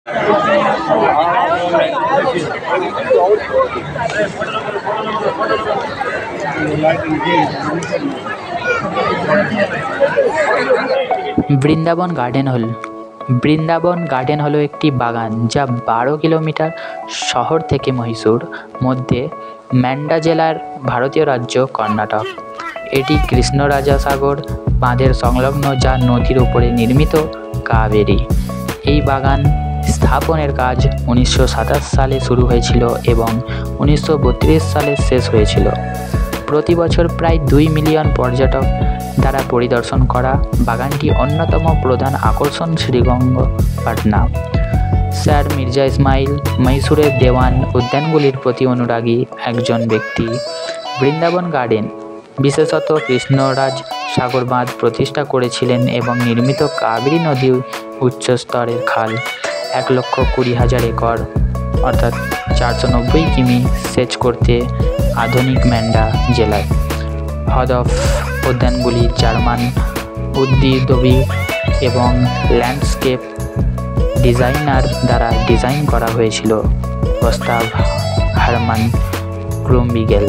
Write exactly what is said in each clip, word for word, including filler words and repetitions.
Vrindavan garden হল Vrindavan garden হলো একটি বাগান যা বারো কিলোমিটার শহর থেকে মহীশূর মধ্যে ম্যান্ডা জেলার ভারতীয় রাজ্য কর্ণাটক। এটি কৃষ্ণরাজাসাগর বাঁধের সংলগ্ন, যা নদীর উপরে নির্মিত কাবেরী। এই বাগান স্থাপনের কাজ উনিশশো সাতাশ সালে শুরু হয়েছিল এবং উনিশশো বত্রিশ সালে শেষ হয়েছিল। প্রতি বছর প্রায় দুই মিলিয়ন পর্যটক দ্বারা পরিদর্শন করা বাগানটি অন্যতম প্রধান আকর্ষণ। শ্রীরঙ্গপাটনা স্যার মির্জা ইসমাইল মহীশূরের দেওয়ান উদ্যানগুলির প্রতি অনুরাগী একজন ব্যক্তি। বৃন্দাবন গার্ডেন বিশেষত কৃষ্ণরাজ সাগর বাঁধ প্রতিষ্ঠা করেছিলেন এবং নির্মিত কাবেরী নদী উচ্চস্তরের খাল এক লক্ষ কুড়ি হাজার একর অর্থাৎ চারশো নব্বই কিমি সেচ করতে আধুনিক ম্যান্ডা জেলায়। হ্রদ অফ উদ্যানগুলি জার্মান উদ্ভিদবিদ এবং ল্যান্ডস্কেপ ডিজাইনার দ্বারা ডিজাইন করা হয়েছিল। প্রস্তাব হারমান ক্রুমবিগেল।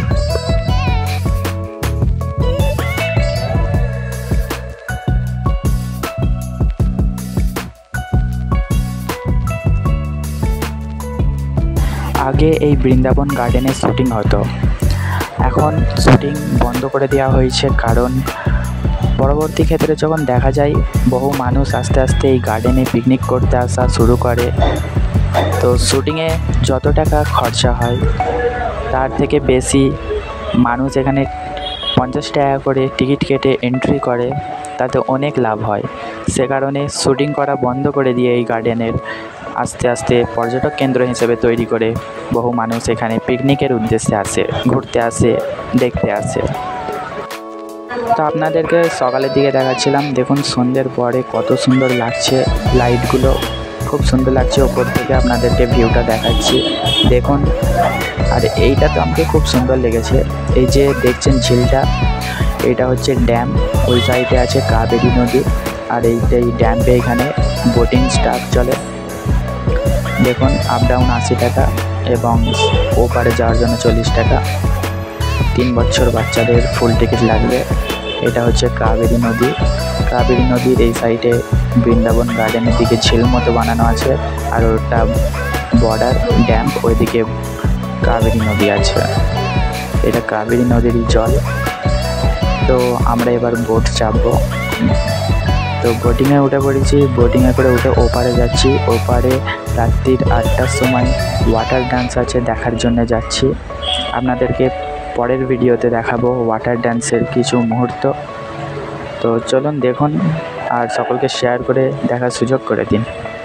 আগে এই বৃন্দাবন গার্ডেনে শুটিং হতো, এখন শুটিং বন্ধ করে দেওয়া হয়েছে, কারণ পরবর্তী ক্ষেত্রে যখন দেখা যায় বহু মানুষ আস্তে আস্তে এই গার্ডেনে পিকনিক করতে আসা শুরু করে, তো শুটিংয়ে যত টাকা খরচা হয় তার থেকে বেশি মানুষ এখানে পঞ্চাশ টাকা করে টিকিট কেটে এন্ট্রি করে, তাতে অনেক লাভ হয়। সে কারণে শুটিং করা বন্ধ করে দিয়ে এই গার্ডেনের আস্তে আস্তে পর্যটক কেন্দ্র হিসেবে তৈরি করে বহু মানুষ এখানে পিকনিকের উদ্দেশ্যে আসে, ঘুরতে আসে, দেখতে আসে। তো আপনাদেরকে সকালের দিকে দেখাচ্ছিলাম, দেখুন সন্ধ্যের পরে কত সুন্দর লাগছে, লাইটগুলো খুব সুন্দর লাগছে। ওপর থেকে আপনাদেরকে ভিউটা দেখাচ্ছি, দেখুন। আর এইটা তো আমাকে খুব সুন্দর লেগেছে, এই যে দেখছেন ঝিলটা, এটা হচ্ছে ড্যাম, ওই সাইডে আছে কাবেরী নদী, আর এইটা এই ড্যামে এখানে বোটিং স্টাফ চলে। দেখুন আপ ডাউন আশি টাকা এবং ওপারে যাওয়ার জন্য চল্লিশ টাকা। তিন বছর বাচ্চাদের ফুল টিকিট লাগবে। এটা হচ্ছে কাবেরী নদী। কাবেরী নদীর এই সাইডে বৃন্দাবন গার্ডেনের দিকে ঝিল মতো বানানো আছে, আর ওটা বর্ডার ড্যাম, ওইদিকে কাবেরী নদী আছে। এটা কাবেরী নদীরই জল। তো আমরা এবার বোট চাপবো। তো বোটিংয়ে উঠে পড়েছি, বোটিংয়ে করে উঠে ওপারে যাচ্ছি। ওপারে রাত্রির আটটার সময় ওয়াটার ডান্স আছে, দেখার জন্য যাচ্ছি। আপনাদেরকে পরের ভিডিওতে দেখাবো ওয়াটার ডান্সের কিছু মুহূর্ত। তো চলুন দেখুন, আর সকলকে শেয়ার করে দেখার সুযোগ করে দিন।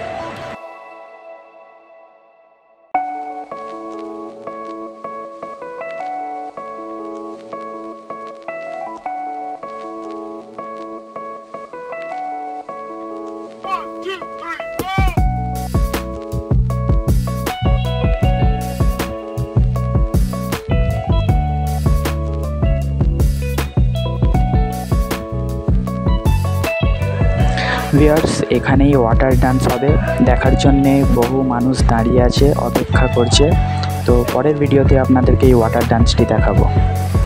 ভিউয়ার্স, এখানেই ওয়াটার ডান্স হবে, দেখার জন্যে বহু মানুষ দাঁড়িয়ে আছে, অপেক্ষা করছে। তো পরের ভিডিওতে আপনাদেরকে এই ওয়াটার ডান্সটি দেখাবো।